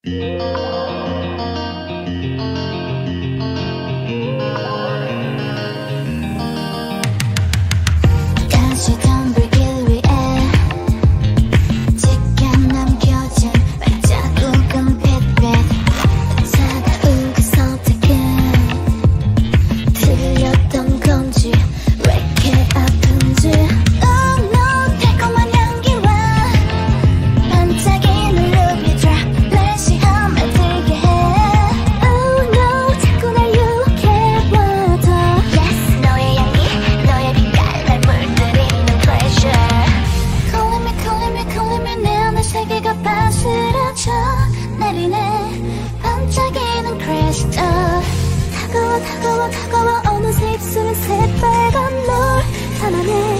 다시 덤불길 위에 지금 남겨진 발자국은 빛빛 차가운 그 선택은 틀렸던 건지 왜 이렇게 아픈지 Oh no 달콤한 향기와 반짝이는 ruby drop 날 시험에 들게 해 Oh no 자꾸 날 유혹해봐도 Yes 너의 향기 너의 빛깔 날 물들이는 pressure Calling me 내 안의 세계가 바스라져 내리네 반짝이는 crystal 다가와 어느새 입술은 새빨간 널 담아내